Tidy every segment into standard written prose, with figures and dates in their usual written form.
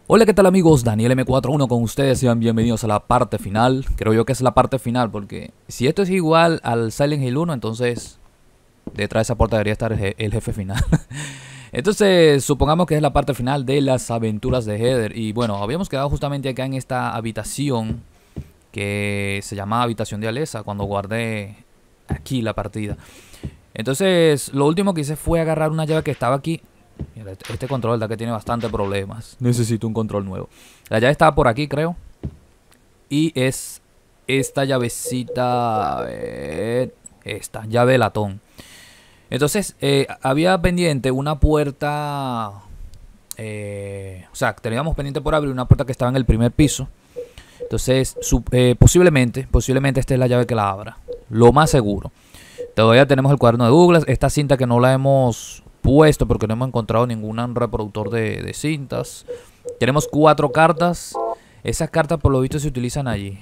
Hola, ¿qué tal amigos? Daniel M41 con ustedes, sean bienvenidos a la parte final. Creo yo que es la parte final porque si esto es igual al Silent Hill 1, entonces detrás de esa puerta debería estar el jefe final. Entonces supongamos que es la parte final de las aventuras de Heather. Y bueno, habíamos quedado justamente acá en esta habitación que se llamaba habitación de Alessa cuando guardé aquí la partida. Entonces lo último que hice fue agarrar una llave que estaba aquí. Mira, este control da que tiene bastante problemas. Necesito un control nuevo. La llave estaba por aquí, creo. Y es esta llavecita. Esta, llave de latón. Entonces, había pendiente una puerta. O sea, teníamos pendiente por abrir una puerta que estaba en el primer piso. Entonces, posiblemente esta es la llave que la abra. Lo más seguro. Todavía tenemos el cuaderno de Douglas. Esta cinta que no la hemos puesto porque no hemos encontrado ningún reproductor de cintas. Tenemos 4 cartas. Esas cartas por lo visto se utilizan allí.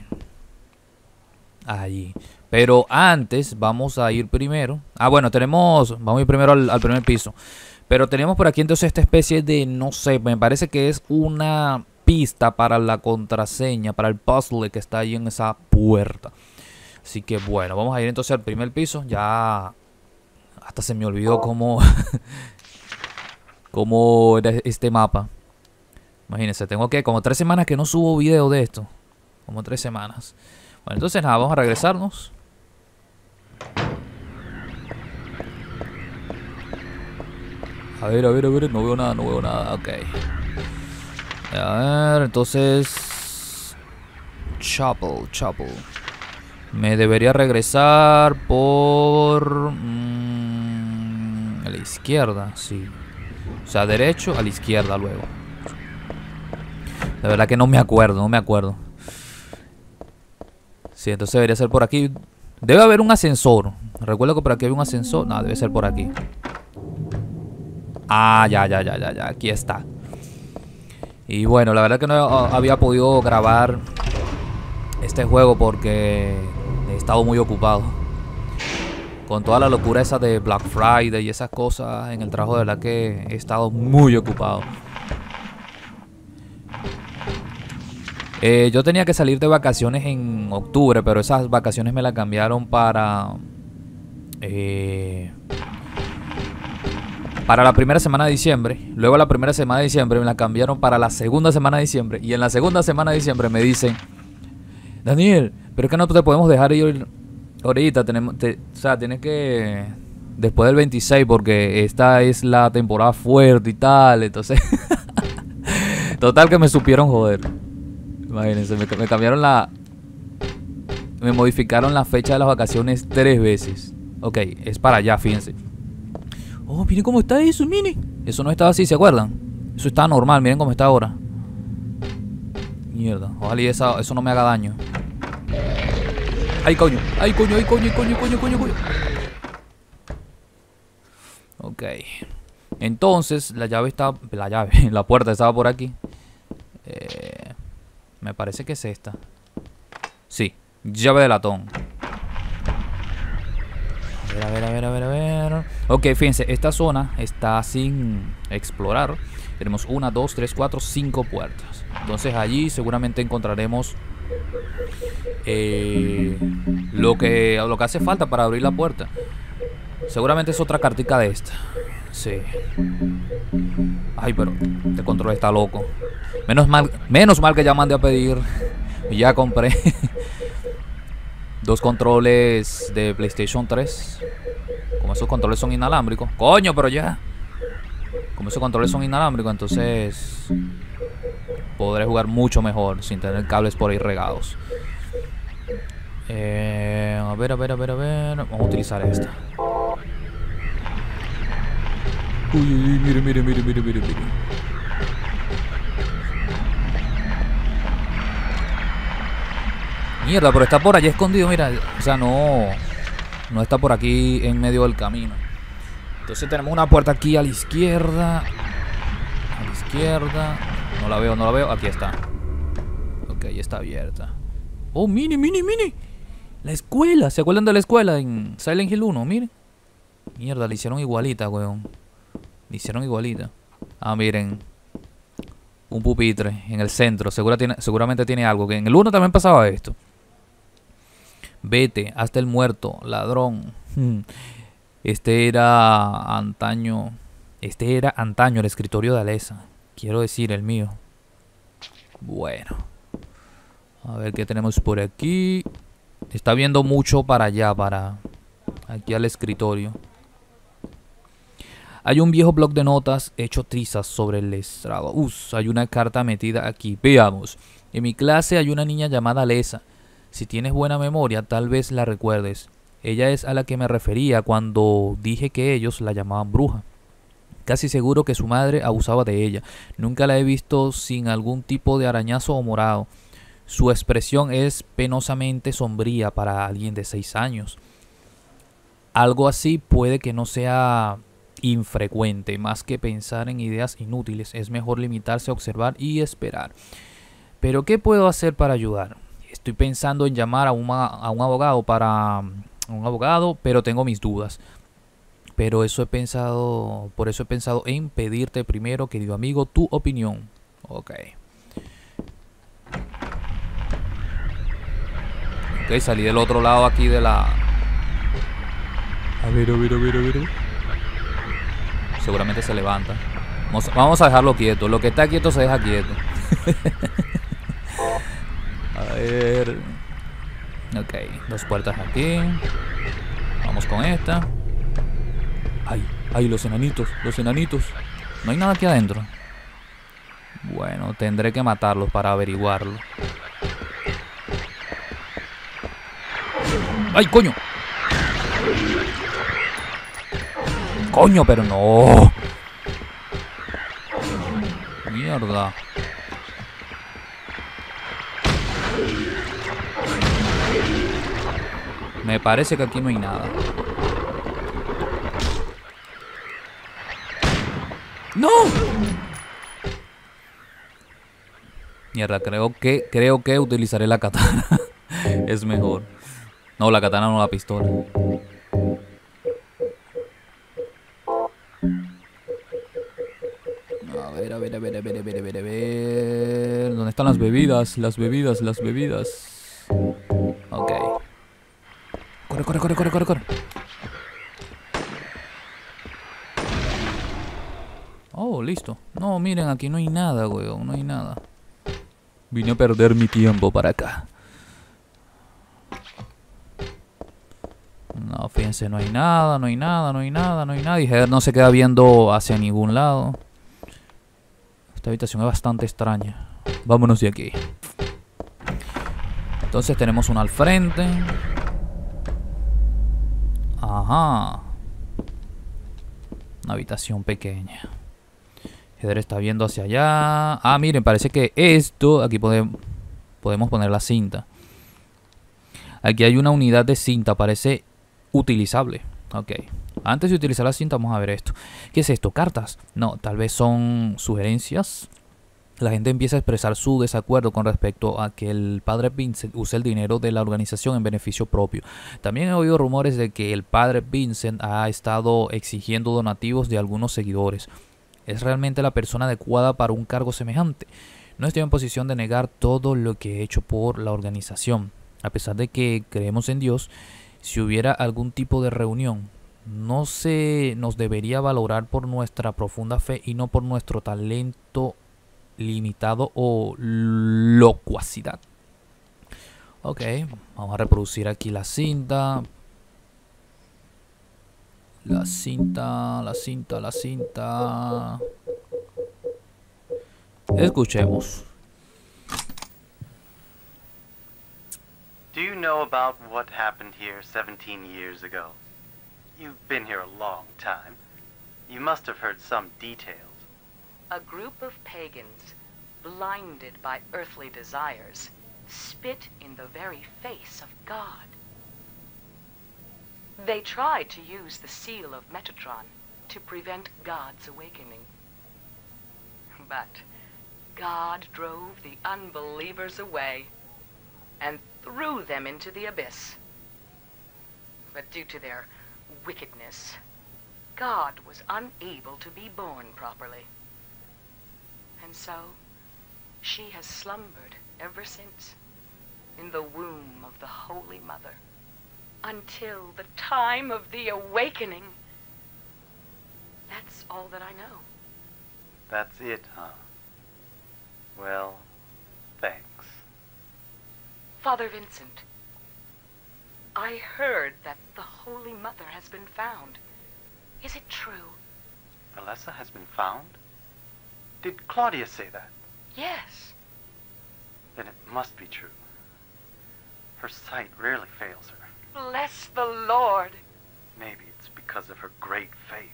Pero antes vamos a ir primero. Vamos a ir primero al primer piso. Pero tenemos por aquí entonces esta especie de, no sé, me parece que es una pista para la contraseña, para el puzzle que está ahí en esa puerta. Así que bueno, vamos a ir entonces al primer piso. Ya hasta se me olvidó cómo era este mapa. Imagínense, tengo que como 3 semanas que no subo video de esto. Como 3 semanas. Bueno, entonces nada, vamos a regresarnos. A ver, no veo nada, ok. A ver, entonces Chapel. Me debería regresar por a la izquierda, sí. O sea, derecho a la izquierda luego. La verdad que no me acuerdo. Sí, entonces debería ser por aquí. Debe haber un ascensor. Recuerdo que por aquí había un ascensor. No, debe ser por aquí. Ya. Aquí está. Y bueno, la verdad que no había podido grabar este juego porque he estado muy ocupado. Con toda la locura esa de Black Friday y esas cosas en el trabajo, de verdad que he estado muy ocupado. Yo tenía que salir de vacaciones en octubre, pero esas vacaciones me las cambiaron para la primera semana de diciembre. Luego la primera semana de diciembre me la cambiaron para la segunda semana de diciembre. Y en la segunda semana de diciembre me dicen: Daniel, pero es que no te podemos dejar ir ahorita. O sea, tienes que después del 26 porque esta es la temporada fuerte y tal. Entonces total que me supieron joder. Imagínense, me cambiaron me modificaron la fecha de las vacaciones 3 veces. Ok, es para allá, fíjense. Oh, miren cómo está eso, miren. Eso no estaba así, ¿se acuerdan? Eso estaba normal, miren cómo está ahora. Mierda, ojalá y eso no me haga daño. ¡Ay, coño! Ok. Entonces, la puerta estaba por aquí. Me parece que es esta. Sí, llave de latón. A ver. Ok, fíjense, esta zona está sin explorar. Tenemos 1, 2, 3, 4, 5 puertas. Entonces allí seguramente encontraremos lo que hace falta para abrir la puerta. Seguramente es otra cartica de esta. Sí. Ay, pero este control está loco. Menos mal que ya mandé a pedir. Y ya compré 2 controles de PlayStation 3. Como esos controles son inalámbricos. Coño, pero ya. Como esos controles son inalámbricos, entonces podré jugar mucho mejor sin tener cables por ahí regados. A ver. Vamos a utilizar esta. Uy, mire. Mierda, pero está por allá escondido, mira. O sea, no está por aquí en medio del camino. Entonces tenemos una puerta aquí a la izquierda. No la veo. Aquí está. Ok, está abierta. Oh, mire. La escuela. ¿Se acuerdan de la escuela en Silent Hill 1? Miren. Mierda, le hicieron igualita, weón. Le hicieron igualita. Miren. Un pupitre en el centro. Seguramente tiene algo. Que en el uno también pasaba esto. Vete, hasta el muerto, ladrón. Este era antaño. Este era antaño el escritorio de Alessa. Quiero decir, el mío. Bueno. A ver qué tenemos por aquí. Está viendo mucho para allá, para aquí al escritorio. Hay un viejo bloc de notas hecho trizas sobre el estrado. Hay una carta metida aquí. Veamos. En mi clase hay una niña llamada Alessa. Si tienes buena memoria, tal vez la recuerdes. Ella es a la que me refería cuando dije que ellos la llamaban bruja. Casi seguro que su madre abusaba de ella. Nunca la he visto sin algún tipo de arañazo o morado. Su expresión es penosamente sombría para alguien de 6 años. Algo así puede que no sea infrecuente. Más que pensar en ideas inútiles, es mejor limitarse a observar y esperar. Pero ¿qué puedo hacer para ayudar? Estoy pensando en llamar a un abogado pero tengo mis dudas. Por eso he pensado en pedirte primero, querido amigo, tu opinión. Ok, salí del otro lado aquí de la... A ver. Seguramente se levanta. Vamos a dejarlo quieto. Lo que está quieto se deja quieto. A ver. Ok, 2 puertas aquí. Vamos con esta. Ay, los enanitos. No hay nada aquí adentro. Bueno, tendré que matarlos para averiguarlo. ¡Ay, coño! ¡Coño, pero no! Mierda. Me parece que aquí no hay nada. ¡No! Mierda, creo que utilizaré la katana. Es mejor. No, la katana no, la pistola. A ver. ¿Dónde están las bebidas? Las bebidas. Ok. Corre. Oh, listo. No, miren, aquí no hay nada, weón. No hay nada. Vine a perder mi tiempo para acá. No, fíjense, no hay nada. Y Heather no se queda viendo hacia ningún lado. Esta habitación es bastante extraña. Vámonos de aquí. Entonces tenemos una al frente. Ajá. Una habitación pequeña. Heather está viendo hacia allá. Ah, miren, parece que esto... Aquí podemos poner la cinta. Aquí hay una unidad de cinta. Parece utilizable. Ok. Antes de utilizar la cinta, vamos a ver esto. ¿Qué es esto? ¿Cartas? No, tal vez son sugerencias. La gente empieza a expresar su desacuerdo con respecto a que el padre Vincent use el dinero de la organización en beneficio propio. También he oído rumores de que el padre Vincent ha estado exigiendo donativos de algunos seguidores. ¿Es realmente la persona adecuada para un cargo semejante? No estoy en posición de negar todo lo que he hecho por la organización. A pesar de que creemos en Dios, si hubiera algún tipo de reunión, no se nos debería valorar por nuestra profunda fe y no por nuestro talento limitado o locuacidad. Ok, vamos a reproducir aquí la cinta. La cinta. Escuchemos. Do you know about what happened here 17 years ago? You've been here a long time. You must have heard some details. A group of pagans, blinded by earthly desires, spit in the very face of God. They tried to use the seal of Metatron to prevent God's awakening. But God drove the unbelievers away and threw them into the abyss. But due to their wickedness, God was unable to be born properly. And so, She has slumbered ever since, in the womb of the Holy Mother, until the time of the awakening. That's all that I know. That's it, huh? Well, thanks. Father Vincent, I heard that the Holy Mother has been found. Is it true? Alessa has been found? Did Claudia say that? Yes. Then it must be true. Her sight rarely fails her. Bless the Lord. Maybe it's because of her great faith.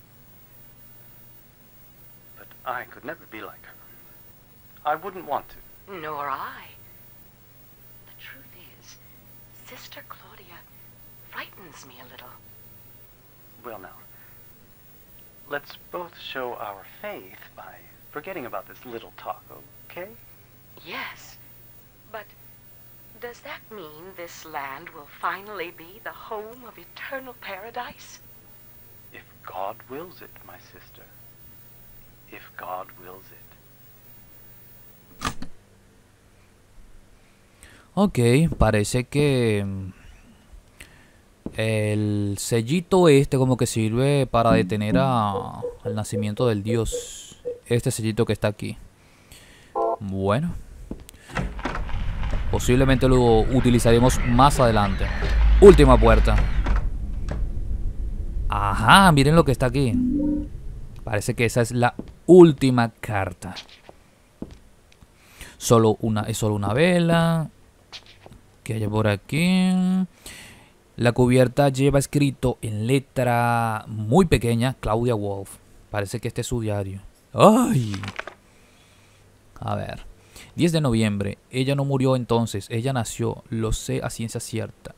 But I could never be like her. I wouldn't want to. Nor I. The truth is, Sister Claudia frightens me a little. Well now, let's both show our faith by forgetting about this little talk, okay? Yes, but does that mean this land will finally be the home of eternal paradise? If God wills it, my sister. If God wills it. Ok, parece que el sellito este como que sirve para detener al nacimiento del Dios. Este sellito que está aquí. Bueno. Posiblemente lo utilizaremos más adelante. Última puerta. Ajá, miren lo que está aquí. Parece que esa es la última carta. Es solo una vela. ¿Qué hay por aquí? La cubierta lleva escrito en letra muy pequeña Claudia Wolf. Parece que este es su diario. ¡Ay! A ver. 10 de noviembre. Ella no murió entonces. Ella nació. Lo sé a ciencia cierta.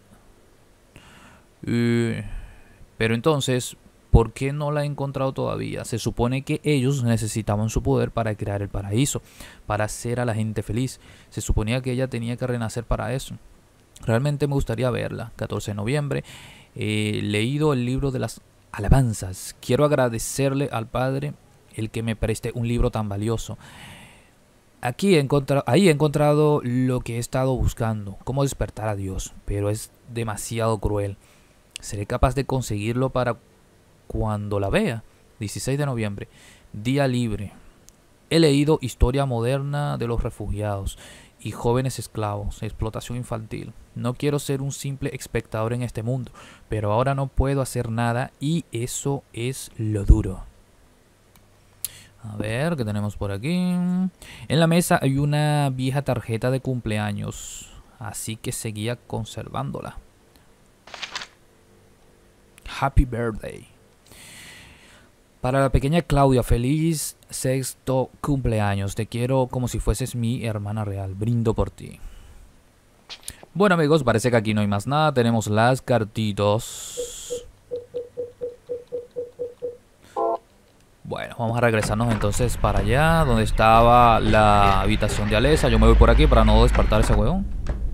Pero entonces, ¿por qué no la he encontrado todavía? Se supone que ellos necesitaban su poder para crear el paraíso. Para hacer a la gente feliz. Se suponía que ella tenía que renacer para eso. Realmente me gustaría verla. 14 de noviembre. He leído el libro de las alabanzas. Quiero agradecerle al Padre el que me preste un libro tan valioso. Ahí he encontrado lo que he estado buscando. Cómo despertar a Dios. Pero es demasiado cruel. ¿Seré capaz de conseguirlo para cuando la vea? 16 de noviembre. Día libre. He leído Historia moderna de los refugiados y jóvenes esclavos, explotación infantil. No quiero ser un simple espectador en este mundo, pero ahora no puedo hacer nada y eso es lo duro. A ver, ¿qué tenemos por aquí? En la mesa hay una vieja tarjeta de cumpleaños, así que seguía conservándola. Happy birthday. Para la pequeña Claudia, feliz 6º cumpleaños. Te quiero como si fueses mi hermana real. Brindo por ti. Bueno amigos, parece que aquí no hay más nada. Tenemos las cartitas. Bueno, vamos a regresarnos entonces para allá, donde estaba la habitación de Alessa. Yo me voy por aquí para no despertar a ese huevón.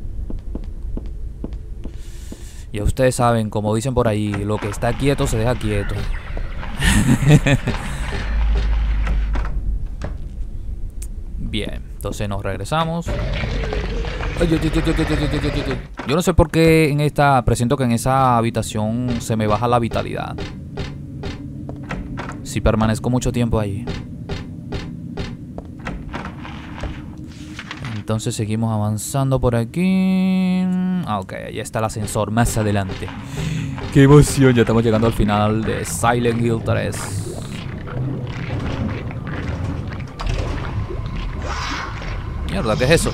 Ya ustedes saben, como dicen por ahí, lo que está quieto se deja quieto. Bien, entonces nos regresamos. Yo no sé por qué en esta presiento que en esa habitación se me baja la vitalidad si permanezco mucho tiempo allí. Entonces seguimos avanzando por aquí. Ok, ahí está el ascensor más adelante. ¡Qué emoción! Ya estamos llegando al final de Silent Hill 3. Mierda, ¿qué es eso?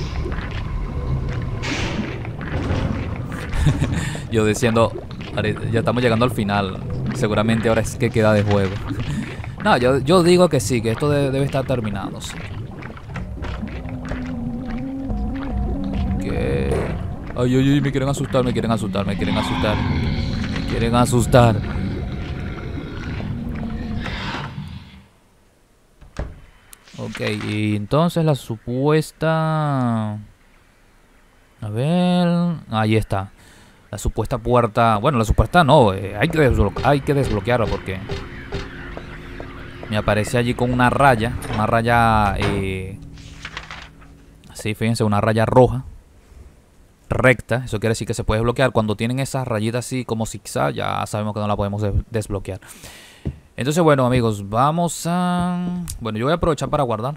Yo diciendo, ya estamos llegando al final. Seguramente ahora es que queda de juego. No, yo digo que sí, que esto debe estar terminándose. Ay, ay, ay, me quieren asustar, me quieren asustar, me quieren asustar. Me quieren asustar. Ok, y entonces la supuesta... A ver... Ahí está. La supuesta puerta... Bueno, la supuesta no, hay que desbloquearla porque... Me aparece allí con una raya Sí, fíjense, una raya roja. Recta, eso quiere decir que se puede desbloquear. Cuando tienen esas rayitas así como zigzag, ya sabemos que no la podemos desbloquear. Entonces, bueno, amigos, vamos a... Bueno, yo voy a aprovechar para guardar.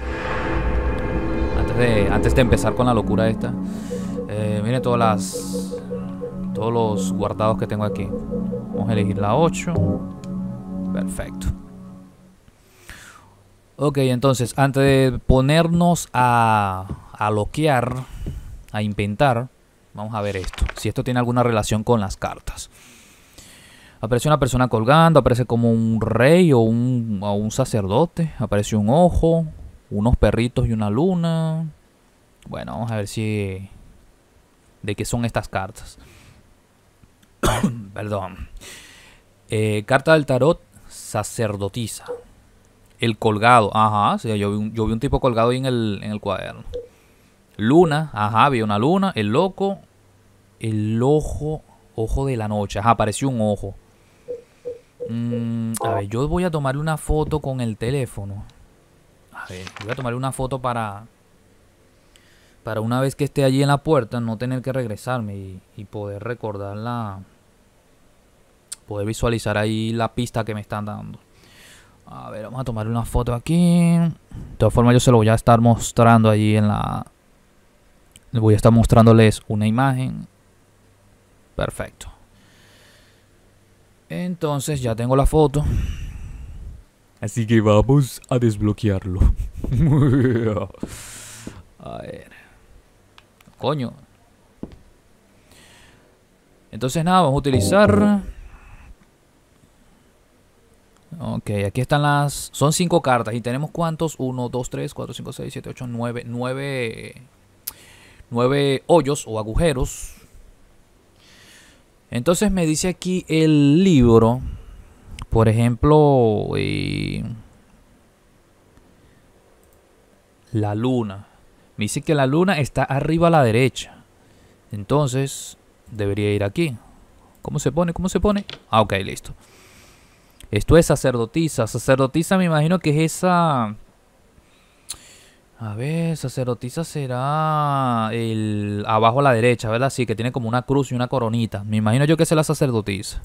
Antes de empezar con la locura esta. Miren todos los guardados que tengo aquí. Vamos a elegir la 8. Perfecto. Ok, entonces, antes de ponernos a loquear, a inventar, vamos a ver esto. Si esto tiene alguna relación con las cartas. Aparece una persona colgando, aparece como un rey o un sacerdote. Aparece un ojo, unos perritos y una luna. Bueno, vamos a ver si... ¿De qué son estas cartas? Perdón. Carta del tarot, sacerdotisa. El colgado, ajá, sí, yo vi un tipo colgado ahí en el cuaderno. Luna, ajá, vi una luna. El loco, el ojo de la noche, ajá, apareció un ojo. A ver, yo voy a tomarle una foto con el teléfono. A ver, voy a tomarle una foto para una vez que esté allí en la puerta no tener que regresarme y poder recordarla, poder visualizar ahí la pista que me están dando. A ver, vamos a tomar una foto aquí. De todas formas yo se lo voy a estar mostrando allí en la... Voy a estar mostrándoles una imagen. Perfecto. Entonces ya tengo la foto. Así que vamos a desbloquearlo. A ver. Coño. Entonces nada, vamos a utilizar... Ok, aquí están las... Son 5 cartas y tenemos ¿cuántos? 1, 2, 3, 4, 5, 6, 7, 8, 9... 9 hoyos o agujeros. Entonces me dice aquí el libro, por ejemplo, la luna. Me dice que la luna está arriba a la derecha. Entonces debería ir aquí. ¿Cómo se pone? ¿Cómo se pone? Ah, ok, listo. Esto es sacerdotisa. Sacerdotisa me imagino que es esa... A ver, sacerdotisa será el abajo a la derecha, ¿verdad? Sí, que tiene como una cruz y una coronita. Me imagino yo que es la sacerdotisa.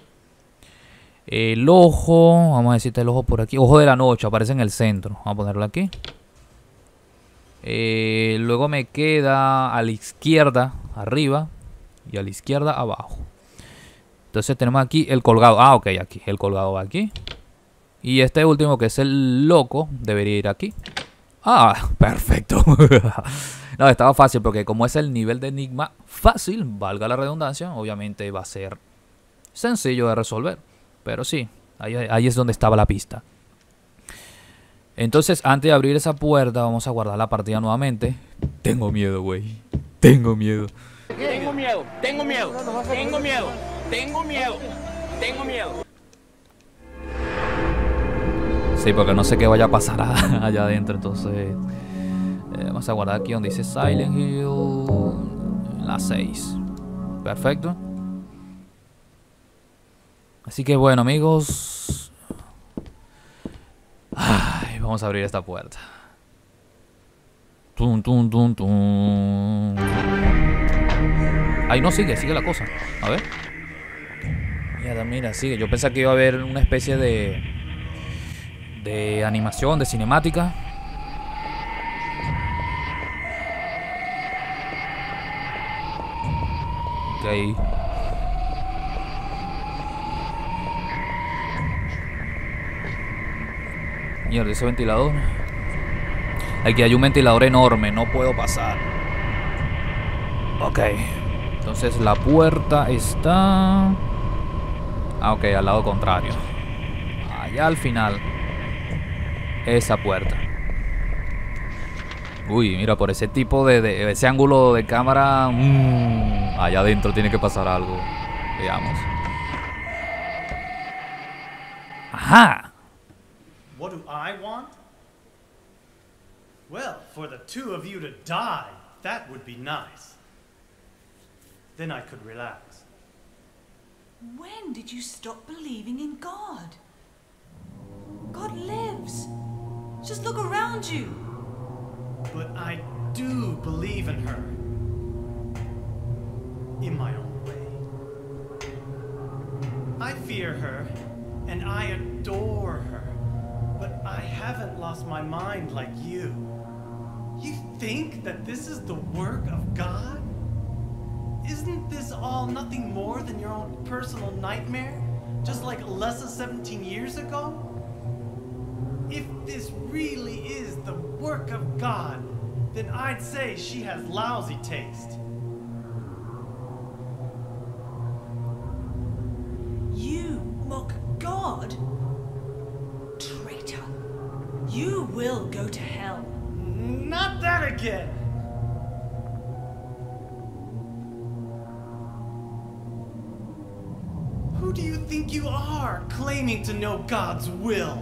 El ojo, vamos a decirte el ojo por aquí. Ojo de la noche, aparece en el centro. Vamos a ponerlo aquí. Luego me queda a la izquierda, arriba. Y a la izquierda, abajo. Entonces tenemos aquí el colgado. Ah, ok, aquí. El colgado va aquí. Y este último, que es el loco, debería ir aquí. Ah, perfecto. No, estaba fácil porque como es el nivel de enigma fácil, valga la redundancia, obviamente va a ser sencillo de resolver. Pero sí, ahí es donde estaba la pista. Entonces, antes de abrir esa puerta, vamos a guardar la partida nuevamente. Tengo miedo, güey. Tengo miedo. Tengo miedo, tengo miedo, tengo miedo, tengo miedo, tengo miedo. Sí, porque no sé qué vaya a pasar allá adentro, entonces vamos a guardar aquí donde dice Silent Hill, la 6. Perfecto. Así que bueno, amigos, ay, vamos a abrir esta puerta. Tum, tum, tum, tum. Ahí no sigue la cosa. A ver. Mira, sigue. Yo pensé que iba a haber una especie de animación, de cinemática. Ok. Mierda, ese ventilador. Aquí hay un ventilador enorme, no puedo pasar. Ok. Entonces la puerta está... Ah, ok, al lado contrario. Allá al final. Esa puerta. Uy, mira, por ese tipo de ese ángulo de cámara, allá adentro tiene que pasar algo. Veamos. Ajá. What do I want? Well, for the two of you to die, that would be nice. Then I could relax. When did you stop believing in God? God lives. Just look around you. but I do believe in her. In my own way. I fear her, and I adore her, but I haven't lost my mind like you. You think that this is the work of God? Isn't this all nothing more than your own personal nightmare? Just like Alessa 17 years ago? If this really is the work of God, then I'd say she has lousy taste. You mock God? Traitor. You will go to hell. Not that again! Who do you think you are, claiming to know God's will?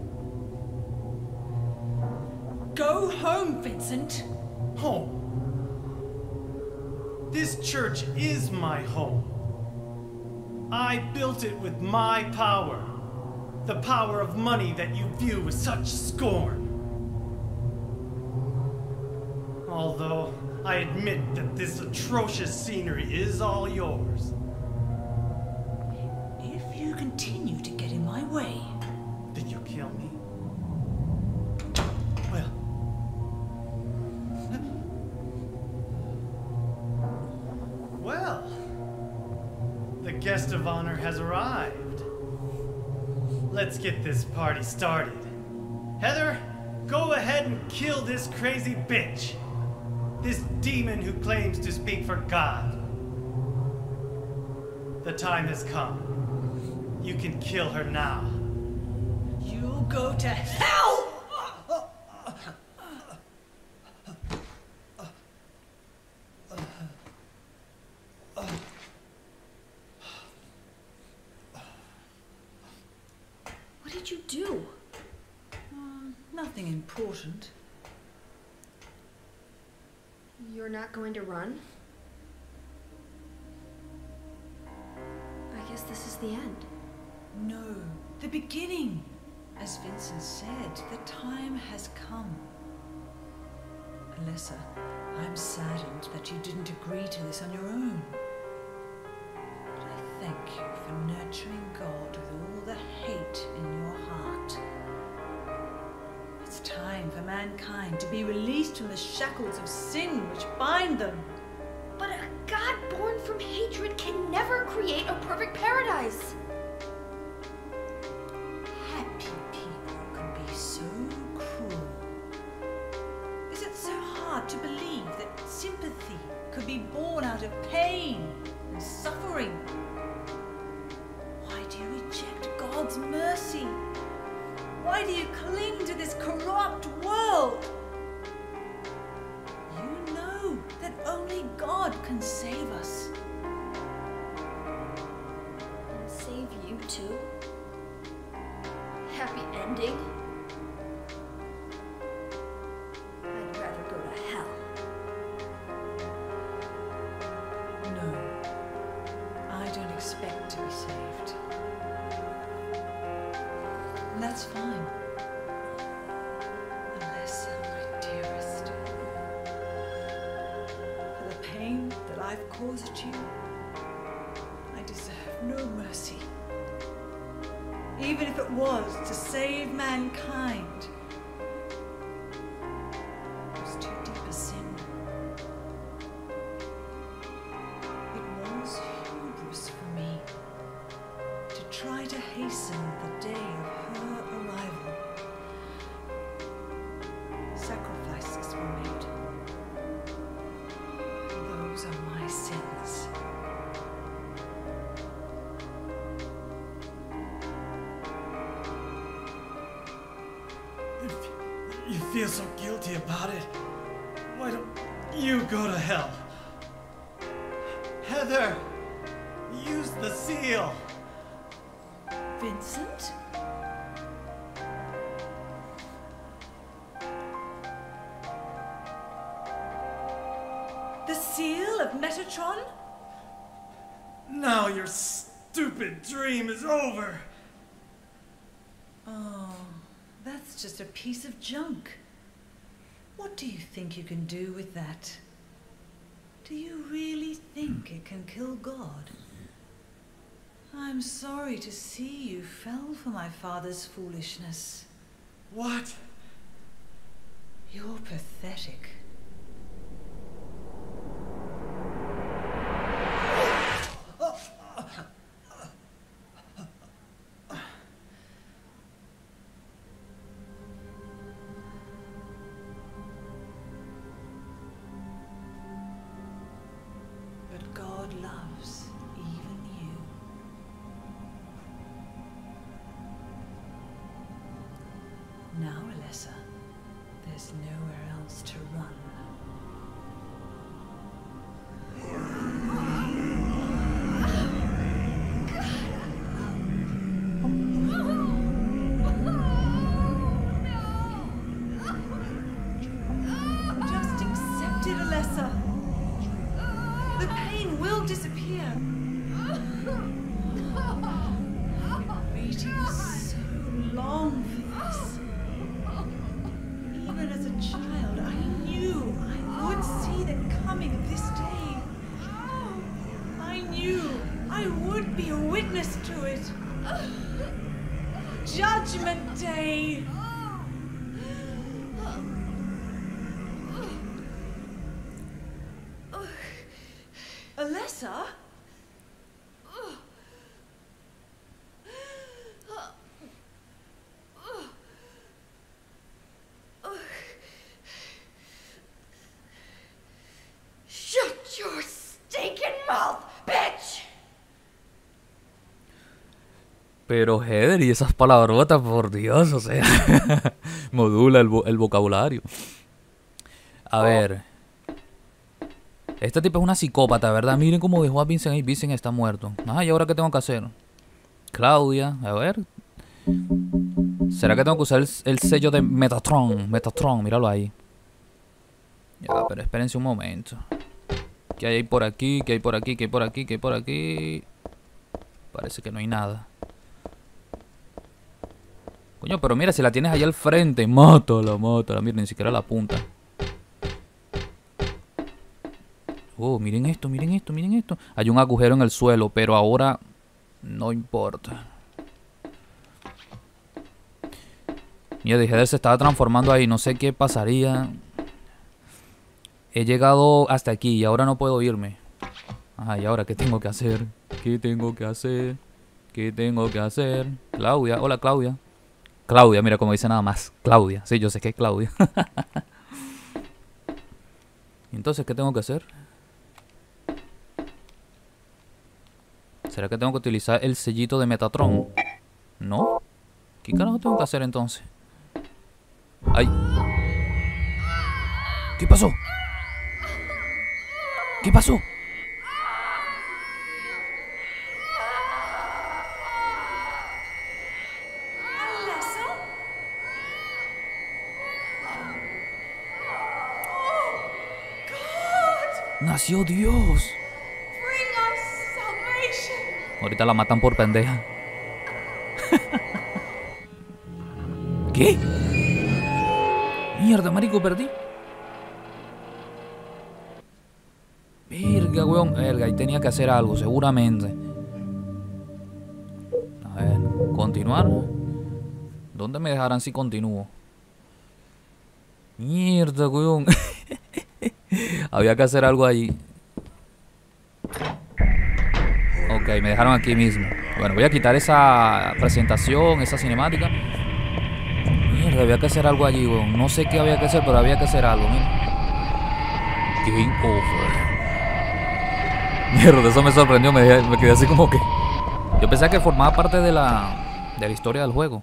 Go home, Vincent. Home. This church is my home. I built it with my power. The power of money that you view with such scorn. Although I admit that this atrocious scenery is all yours. If you continue to get in my way, Did you kill me? Well. Well. The guest of honor has arrived. Let's get this party started. Heather, go ahead and kill this crazy bitch. This demon who claims to speak for God. The time has come. You can kill her now. you'll go to hell! What did you do? Nothing important. You're not going to run? I guess this is the end. No, the beginning. As Vincent said, the time has come. Alessa, I'm saddened that you didn't agree to this on your own. But I thank you for nurturing God with all the hate in your heart. It's time for mankind to be released from the shackles of sin which bind them. But a God born from hatred can never create a perfect paradise. Happy people can be so cruel. Is it so hard to believe that sympathy could be born out of pain and suffering? Why do you reject God's mercy? Why do you cling to this corrupt world? You know that only God can save us. And save you too? Happy ending? I'd rather go to hell. No, I don't expect to be saved. And that's fine. Unless, my dearest, for the pain that I've caused you, I deserve no mercy. Even if it was to save mankind. It was too deep a sin. It was hubris for me to try to hasten the day of her arrival. Sacrifices were made. Those are my sins. If you feel so guilty about it, why don't you go to hell? Heather, use the seal. Vincent? The seal of Metatron? Now your stupid dream is over. Oh, that's just a piece of junk. What do you think you can do with that? Do you really think it can kill God? I'm sorry to see you fell for my father's foolishness. What? You're pathetic. But God loves even you. Now, Alessa, there's nowhere else to run. Just accept it, Alessa. The pain will disappear. I've been waiting so long for this. Even as a child, I knew I would see the coming of this day. I knew I would be a witness to it. Judgment Day. Alessa? Shut your stinking mouth, bitch! Pero Heather, y esas palabrotas, por Dios, o sea, modula el vocabulario. A ver. Este tipo es una psicópata, ¿verdad? Miren cómo dejó a Vincent ahí. Vincent está muerto. Ajá, ¿y ahora qué tengo que hacer? Claudia, a ver. ¿Será que tengo que usar el sello de Metatron? Metatron, míralo ahí. Ya, pero espérense un momento. ¿Qué hay por aquí? ¿Qué hay por aquí? ¿Qué hay por aquí? ¿Qué hay por aquí? Parece que no hay nada. Coño, pero mira, si la tienes ahí al frente, mátala, mátala. Mira, ni siquiera la punta. Oh, miren esto, miren esto, miren esto. Hay un agujero en el suelo, pero ahora no importa. Mira, Heather se estaba transformando ahí. No sé qué pasaría. He llegado hasta aquí y ahora no puedo irme. Ajá, ¿y ahora qué tengo que hacer? ¿Qué tengo que hacer? ¿Qué tengo que hacer? Claudia, hola Claudia. Claudia, mira como dice nada más. Claudia, sí, yo sé que es Claudia. Entonces, ¿qué tengo que hacer? ¿Será que tengo que utilizar el sellito de Metatron? ¿No? ¿Qué carajo tengo que hacer entonces? ¡Ay! ¿Qué pasó? ¿Qué pasó? Alessa? ¡Nació Dios! Ahorita la matan por pendeja. ¿Qué? Mierda, marico, perdí. Verga, weón. Verga, ahí tenía que hacer algo, seguramente. A ver, continuar. ¿Dónde me dejarán si continúo? Mierda, weón. Había que hacer algo ahí. Ok, me dejaron aquí mismo. Bueno, voy a quitar esa presentación, esa cinemática. Mierda, había que hacer algo allí, weón. No sé qué había que hacer, pero había que hacer algo, mira. Game over. Mierda, eso me sorprendió. Me quedé así como que... Yo pensaba que formaba parte de la historia del juego.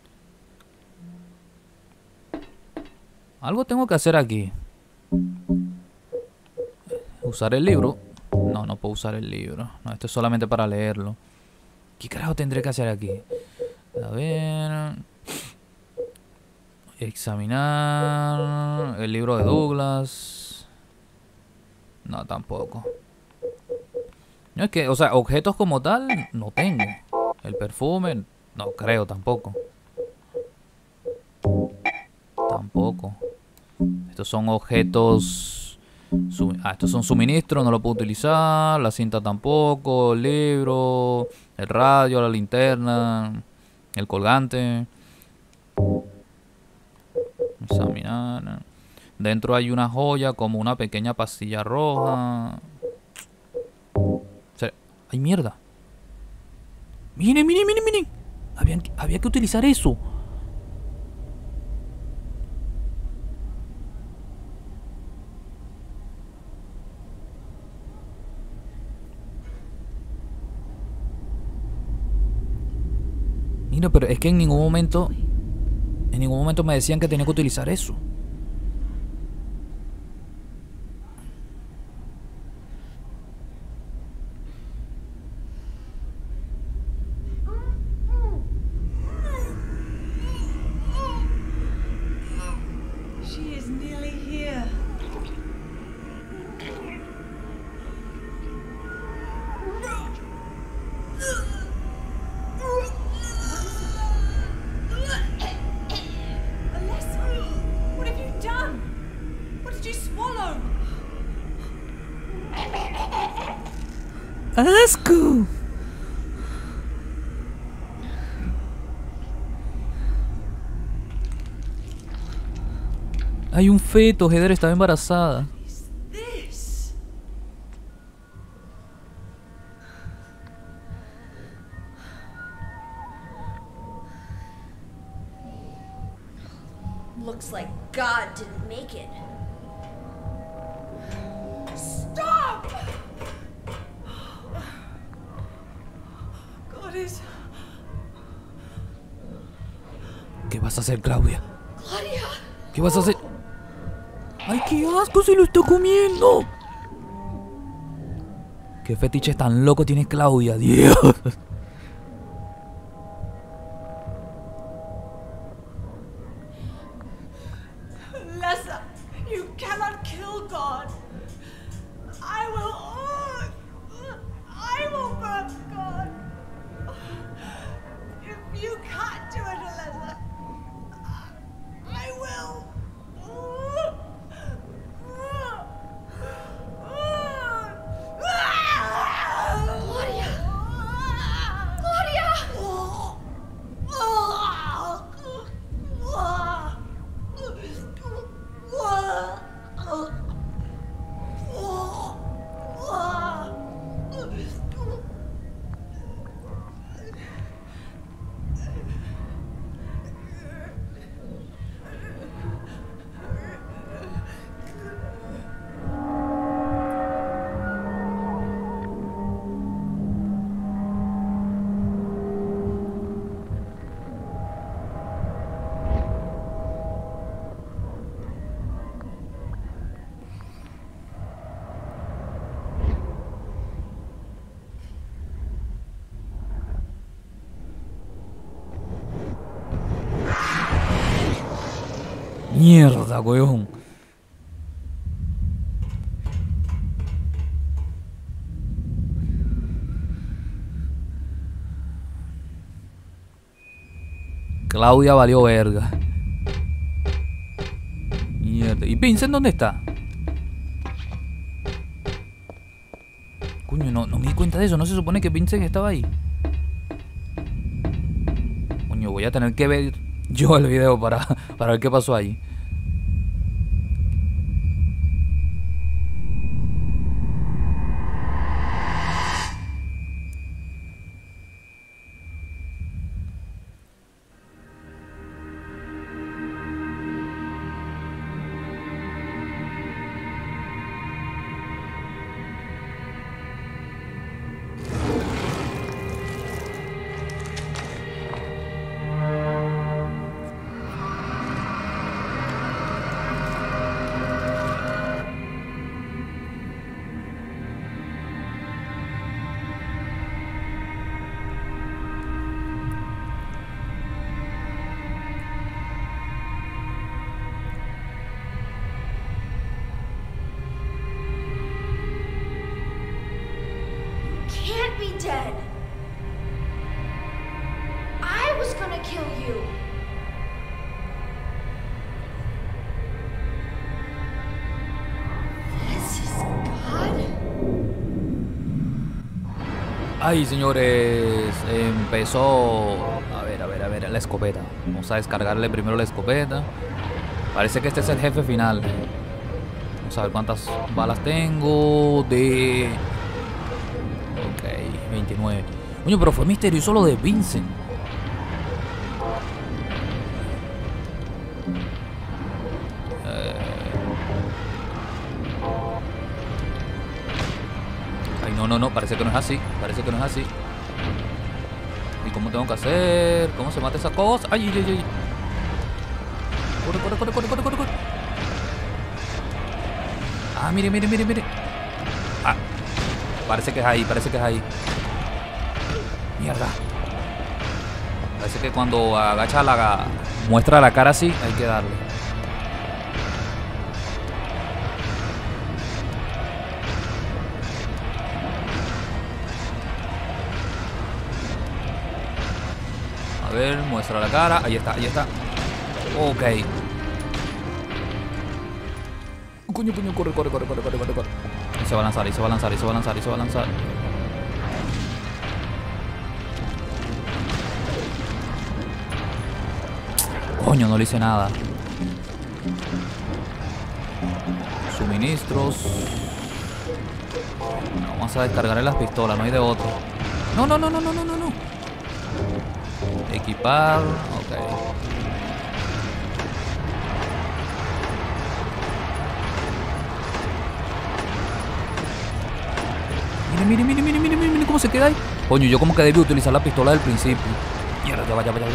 Algo tengo que hacer aquí. Usar el libro. No, no puedo usar el libro. No, esto es solamente para leerlo. ¿Qué carajo tendré que hacer aquí? A ver... Examinar... El libro de Douglas... No, tampoco. No, es que, o sea, objetos como tal, no tengo. El perfume, no creo tampoco. Tampoco. Estos son objetos. Estos son suministros, no lo puedo utilizar. La cinta tampoco. El libro. El radio, la linterna. El colgante. Examinar. Dentro hay una joya como una pequeña pastilla roja. ¡Ay, mierda! ¡Miren, miren, miren, miren! Había que utilizar eso. Mira, pero es que en ningún momento me decían que tenía que utilizar eso. She is nearly here. Alessa, what have you done? What did you swallow? ¡Asco! Hay un feto, Heather estaba embarazada. Is this? Looks like God didn't make it. Stop! God is. ¿Qué vas a hacer, Claudia? Claudia! ¿Qué vas a hacer? ¡Ay, qué asco! ¡Se lo está comiendo! ¿Qué fetiches tan loco tiene Claudia? ¡Dios! Alessa, you cannot kill God. I will burn God. If you can't do it, Alessa, I will. Claudia! Claudia! Mierda, weón. Claudia valió verga. Mierda. ¿Y Vincent dónde está? Coño, no me di cuenta de eso. ¿No se supone que Vincent estaba ahí? Coño, voy a tener que ver yo el video para ver qué pasó ahí. Can't be dead. I was gonna kill you. Ay, señores, empezó... A ver, la escopeta. Vamos a descargarle primero la escopeta. Parece que este es el jefe final. Vamos a ver cuántas balas tengo. De... Ok, 29. Coño, pero fue misterioso lo de Vincent. Ay, no, parece que no es así. Parece que no es así. ¿Y cómo tengo que hacer? ¿Cómo se mata esa cosa? Ay. Corre. Ah, mire. Ah, parece que es ahí. Mierda. Parece que cuando agacha muestra la cara así, hay que darle. A ver, muestra la cara. Ahí está. Ok. Coño, corre. Y se va a lanzar. Coño, no le hice nada. Suministros. Bueno, vamos a descargarle las pistolas, no hay de otro. No. Equipar. Ok. Mire cómo se queda ahí. Coño, yo como que debí utilizar la pistola del principio. Mierda, ya va.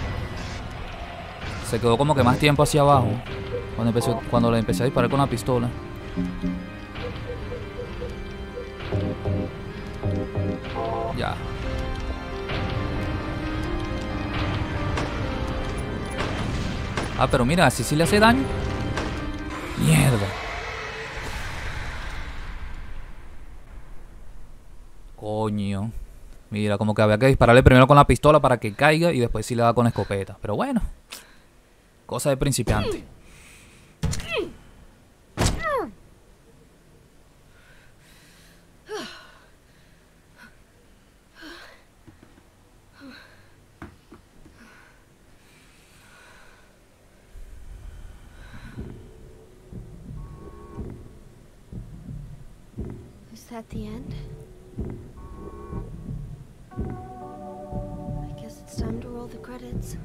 Se quedó como que más tiempo hacia abajo cuando le empecé a disparar con la pistola. Ya. Ah, pero mira, así sí le hace daño. Mierda. Coño. Mira, como que había que dispararle primero con la pistola para que caiga y después sí le da con escopeta. Pero bueno. Cosa de principiante. Is that the end? I guess it's time to roll the credits.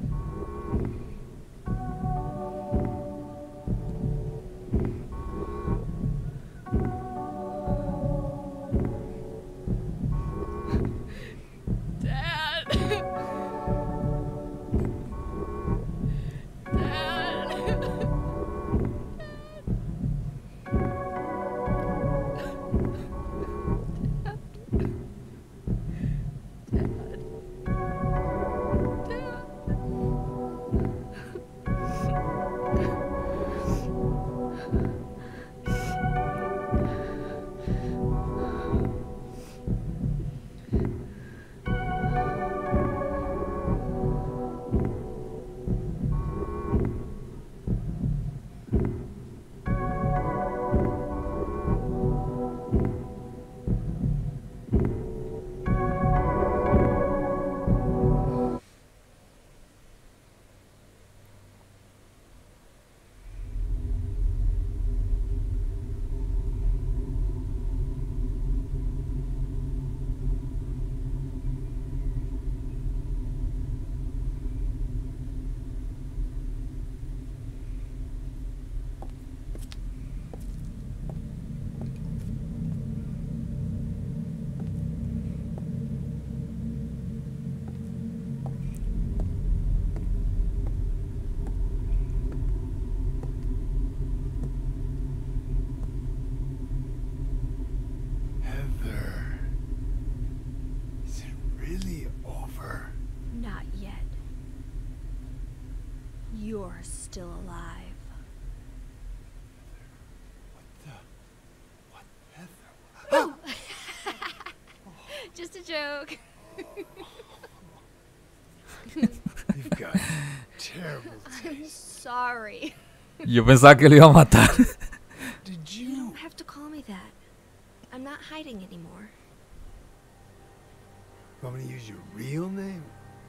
You're still alive. Oh. Just a joke. You've got terrible I'm taste. sorry. Yo pensaba que lo iba a matar. Did You you? don't have to call me that. I'm not hiding anymore. You've got terrible taste. Did you? You don't have to call me that. I'm not hiding anymore. Want me to use your real name?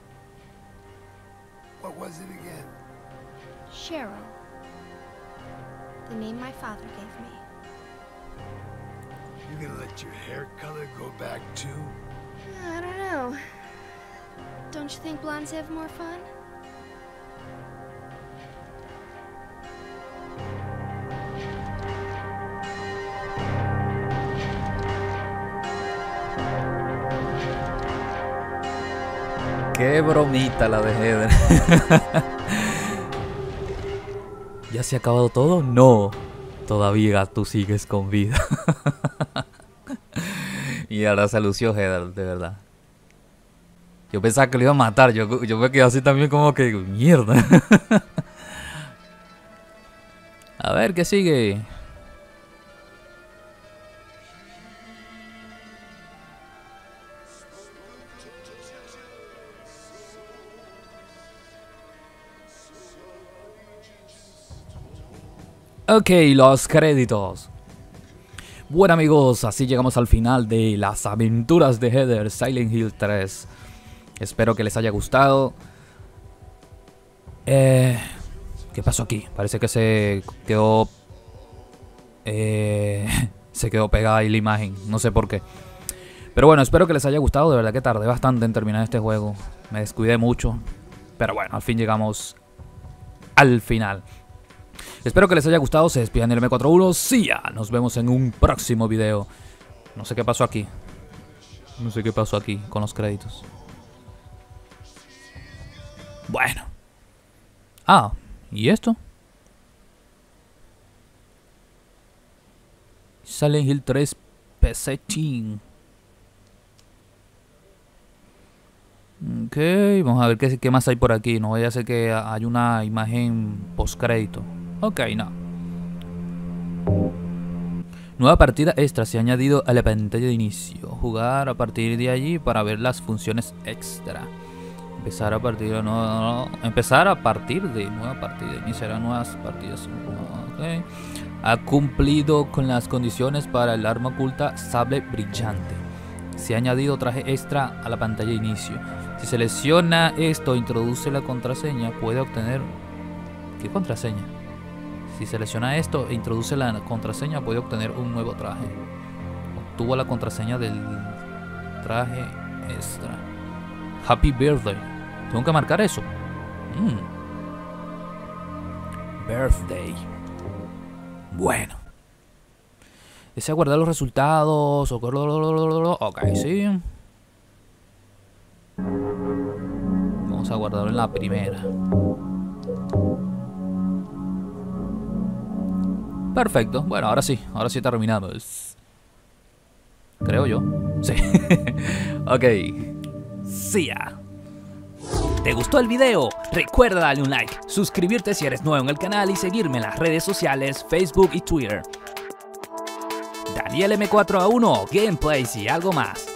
What was it again? Cheryl. The name my father gave me. You gonna let your hair color go back too? I don't know. Don't you think blondes have more fun? Qué bromita la de Heather. ¿Ya se ha acabado todo? No. Todavía tú sigues con vida. Y ahora se lució Heather, de verdad. Yo pensaba que lo iba a matar. Yo me quedé así también como que... Mierda. A ver, ¿qué sigue? Ok, los créditos. Bueno amigos, así llegamos al final de las aventuras de Heather, Silent Hill 3. Espero que les haya gustado. ¿Qué pasó aquí? Parece que se quedó... se quedó pegada ahí la imagen, no sé por qué. Pero bueno, espero que les haya gustado. De verdad que tardé bastante en terminar este juego. Me descuidé mucho. Pero bueno, al fin llegamos al final. Espero que les haya gustado. Se despidan del M41. Sí, ya. Nos vemos en un próximo video. No sé qué pasó aquí. No sé qué pasó aquí con los créditos. Bueno. Ah, ¿y esto? Silent Hill 3 PC Team. Ok, vamos a ver qué más hay por aquí. No vaya a ser que hay una imagen post crédito. Ok, no. Nueva partida extra se ha añadido a la pantalla de inicio. Jugar a partir de allí para ver las funciones extra. Empezar a partir de nueva partida. Iniciará nuevas partidas. Okay. Ha cumplido con las condiciones para el arma oculta sable brillante. Se ha añadido traje extra a la pantalla de inicio. Si selecciona esto, introduce la contraseña, puede obtener... ¿Qué contraseña? Si selecciona esto e introduce la contraseña, puede obtener un nuevo traje. Obtuvo la contraseña del traje extra. Happy Birthday. Tengo que marcar eso. Birthday. Bueno. ¿Desea guardar los resultados? Ok, sí. Vamos a guardarlo en la primera. Perfecto. Bueno, ahora sí terminamos. Creo yo. Sí. Ok. See ya. ¿Te gustó el video? Recuerda darle un like, suscribirte si eres nuevo en el canal y seguirme en las redes sociales, Facebook y Twitter. Daniel M4A1, gameplays y algo más.